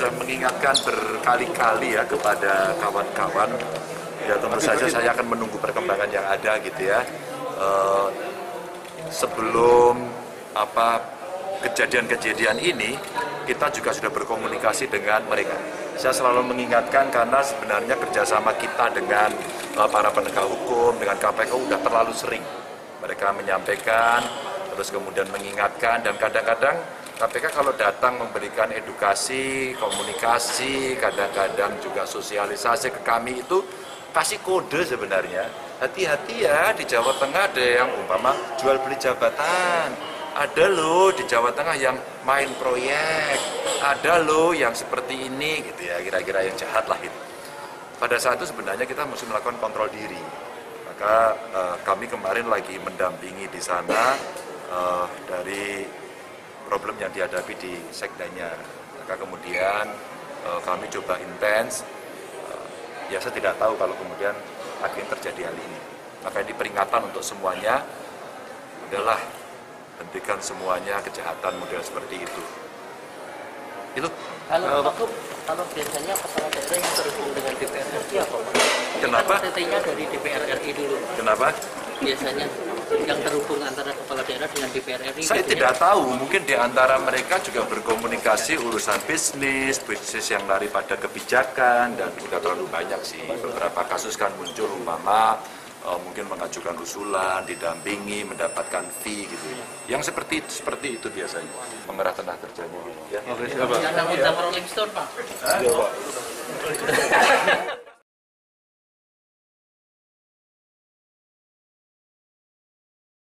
sudah mengingatkan berkali-kali ya kepada kawan-kawan. Ya tentu saja saya akan menunggu perkembangan yang ada gitu ya. Sebelum kejadian-kejadian ini, kita juga sudah berkomunikasi dengan mereka. Saya selalu mengingatkan karena sebenarnya kerjasama kita dengan para penegak hukum, dengan KPK sudah terlalu sering. Mereka menyampaikan, terus kemudian mengingatkan, dan kadang-kadang KPK kalau datang memberikan edukasi, komunikasi, kadang-kadang juga sosialisasi ke kami itu kasih kode sebenarnya. Hati-hati ya, di Jawa Tengah ada yang umpama jual beli jabatan. Ada loh di Jawa Tengah yang main proyek. Ada loh yang seperti ini gitu ya, kira-kira yang jahat lah itu. Pada saat itu sebenarnya kita mesti melakukan kontrol diri. Maka kami kemarin lagi mendampingi di sana dari problem yang dihadapi di sekdanya. Maka kemudian kami coba intens. Ya saya tidak tahu kalau kemudian akhirnya terjadi hal ini. Maka ini peringatan untuk semuanya, adalah hentikan semuanya kejahatan model seperti itu. Itu. Kalau biasanya kepala daerah yang terhubung dengan DPR RI apa? Kenapa? TT-nya dari DPR RI dulu. Kenapa? Biasanya yang terhubung antara kepala daerah dengan DPR RI. Saya tidak tahu, mungkin di antara mereka juga berkomunikasi urusan bisnis yang lari pada kebijakan, dan sudah terlalu banyak sih. Beberapa kasus kan muncul umpama mungkin mengajukan usulan, didampingi, mendapatkan fee gitu ya. Yang seperti itu biasanya mengerah tenaga kerjanya. Ya. Yang nanggung Rolling Stone, Pak. Iya, Pak.